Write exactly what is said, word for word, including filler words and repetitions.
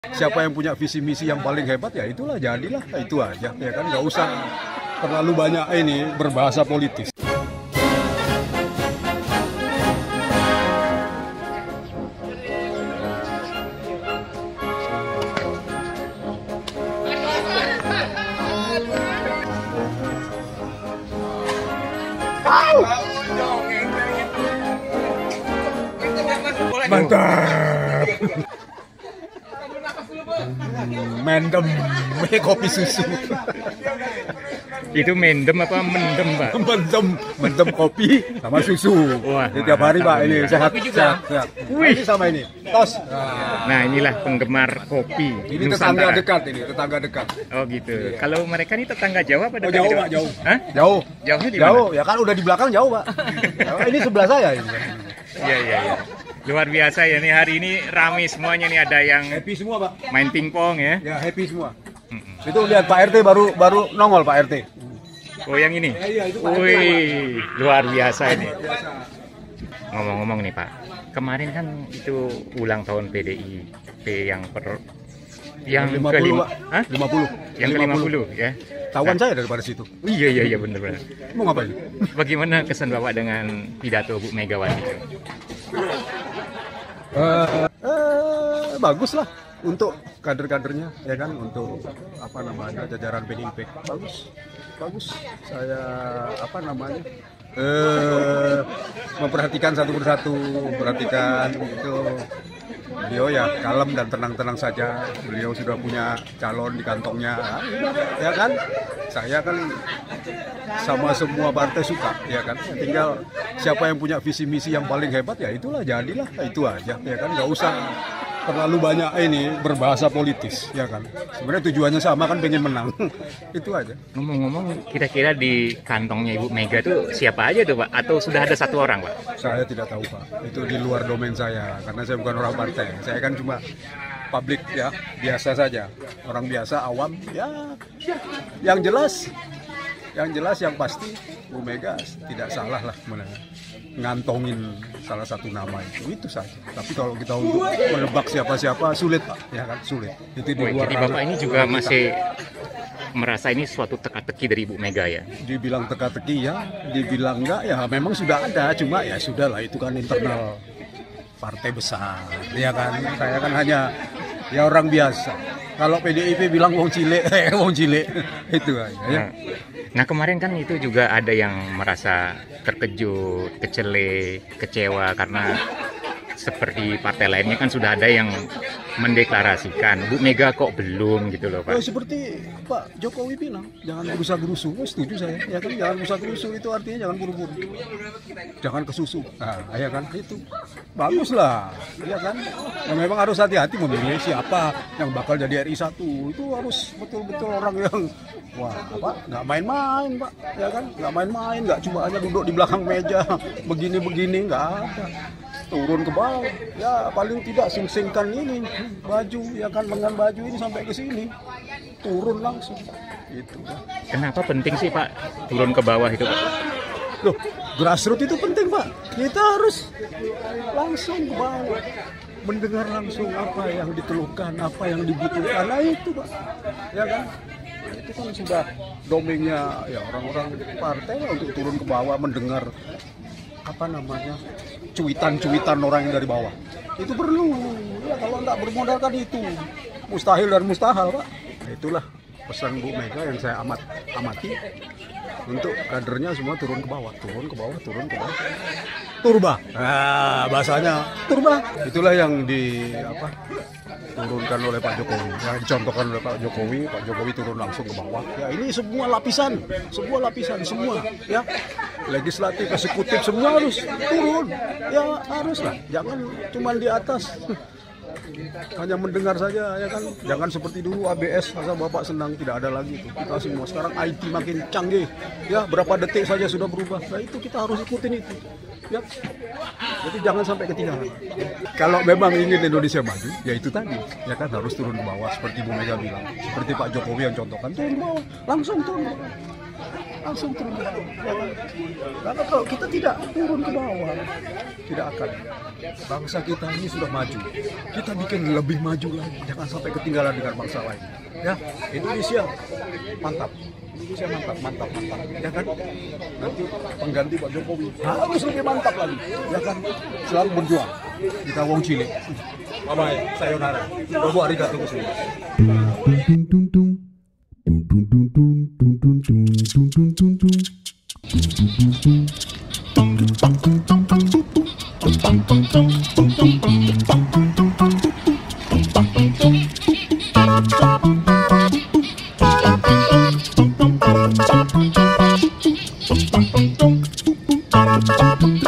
Siapa yang punya visi misi yang paling hebat ya itulah jadilah, itu aja ya kan, nggak usah terlalu banyak ini berbahasa politis. Mantap. Mendem, kopi susu. Itu mendem apa mendem, Pak? Mendem, mendem kopi sama susu. Wah, ini tiap hari, Pak, ini sehat, sehat, sehat. Wih, ini sama ini, tos. Nah, nah inilah penggemar kopi. Ini Nusantara. tetangga dekat, ini tetangga dekat. Oh gitu. Iya. Kalau mereka ini tetangga jauh apa? Oh, jauh, Pak, jauh. Hah? Jauh. Jauhnya di mana? Jauh, ya kan udah di belakang jauh, Pak. Ini sebelah saya ini. Iya, iya, iya. Luar biasa ya nih, hari ini ramai semuanya nih, ada yang happy semua, Pak. Main pingpong ya. Ya, happy semua. Mm-mm. Itu lihat Pak R T baru baru nongol, Pak R T. Oh, yang ini. Ya, iya, itu Pak Wih, R T, luar biasa ini. biasa. Ngomong-ngomong nih, Pak. Kemarin kan itu ulang tahun P D I P yang per yang lima puluh, kelima, Pak. Hah? lima puluh. Yang ke lima puluh ya. Tahuan saya daripada situ. Oh, iya iya iya benar-benar. Mau ngapain? Bagaimana kesan Bapak dengan pidato Bu Megawati itu? Uh, uh, bagus lah untuk kader-kadernya, ya kan, untuk apa namanya jajaran P D I P. Bagus, bagus. Saya apa namanya uh, memperhatikan satu persatu, memperhatikan itu. Beliau ya kalem dan tenang-tenang saja. Beliau sudah punya calon di kantongnya, ya kan. Saya kan sama semua partai suka, ya kan. Tinggal siapa yang punya visi misi yang paling hebat ya itulah jadilah, itu aja, ya kan. Nggak usah terlalu banyak ini berbahasa politis, ya kan. Sebenarnya tujuannya sama kan, pengen menang. Itu aja. Ngomong-ngomong, kira-kira di kantongnya Ibu Mega tuh siapa aja tuh, Pak? Atau sudah ada satu orang, Pak? Saya tidak tahu, Pak. Itu di luar domain saya, karena saya bukan orang partai. Saya kan cuma publik, ya, biasa saja. Orang biasa, awam, ya. Yang jelas, yang jelas, yang pasti Bu Mega tidak salah lah ngantongin salah satu nama itu, itu saja. Tapi kalau kita untuk menebak siapa-siapa sulit, Pak, ya kan, sulit. Itu di luar. Jadi Bapak ini juga masih merasa ini suatu teka-teki dari Ibu Mega ya? Dibilang teka-teki ya, dibilang enggak ya, memang sudah ada, cuma ya sudah lah, itu kan internal partai besar, ya kan. Saya kan hanya ya orang biasa. Kalau P D I P bilang wong cilik, eh wong cilik, itu aja ya. Nah, nah kemarin kan itu juga ada yang merasa terkejut, kecele, kecewa karena seperti partai lainnya kan sudah ada yang mendeklarasikan, Bu Mega kok belum gitu loh, Pak. Ya, seperti Pak Jokowi bilang, jangan berusaha gerusu. Oh, setuju saya, ya kan, jangan berusaha gerusu itu artinya jangan buru-buru, jangan kesusu. Nah, ya kan, itu bagus lah, ya kan. Ya, memang harus hati-hati memilih siapa yang bakal jadi R I satu. Itu harus betul-betul orang yang wah, apa, nggak main-main, Pak, ya kan, nggak main-main, nggak cuma hanya duduk di belakang meja begini-begini, nggak ada. Turun ke bawah, ya paling tidak sing-singkan ini baju, ya kan, lengan baju ini sampai ke sini, turun langsung. Itu. Kenapa penting sih, Pak, turun ke bawah itu, Pak? Loh, grassroots itu penting, Pak. Kita harus langsung ke bawah, mendengar langsung apa yang dikeluhkan, apa yang dibutuhkan. Nah itu, Pak, ya kan. Itu kan sudah domainnya ya orang-orang partai lah, untuk turun ke bawah, mendengar apa namanya cuitan-cuitan orang yang dari bawah. Itu perlu ya, kalau nggak bermodalkan itu mustahil dan mustahil, Pak. Itulah pesan Bu Mega yang saya amat amati, untuk kadernya semua turun ke bawah, turun ke bawah, turun ke bawah. Turba, nah bahasanya turba. Itulah yang di apa turunkan oleh Pak Jokowi, yang dicontohkan oleh Pak Jokowi. Pak Jokowi turun langsung ke bawah. Ya ini semua lapisan, semua lapisan, semua ya. Legislatif, eksekutif, semua harus turun. Ya haruslah, jangan cuma di atas. Hanya mendengar saja, ya kan. Jangan seperti dulu A B S, asal Bapak senang, tidak ada lagi itu. Kita semua sekarang I T makin canggih. Ya, berapa detik saja sudah berubah. Nah, itu kita harus ikutin itu. Ya. Jadi jangan sampai ketinggalan. Kalau memang ingin Indonesia maju, ya itu tadi. Ya kan, harus turun ke bawah seperti Bu Mega bilang. Seperti Pak Jokowi yang contohkan, turun ke bawah, langsung turun ke bawah. langsung turun ke bawah. Ya kan? Karena kalau kita tidak turun ke bawah, tidak akan. Bangsa kita ini sudah maju. Kita bikin lebih maju lagi. Jangan sampai ketinggalan dengan bangsa lain. Ya, Indonesia mantap. Indonesia mantap, mantap, mantap. Ya kan? Nanti pengganti Pak Jokowi harus lebih mantap lagi. Ya kan? Selalu berjuang. Kita wong Chile. Bye bye, sayonara. Dobo arigato gozaimasu. Thank you.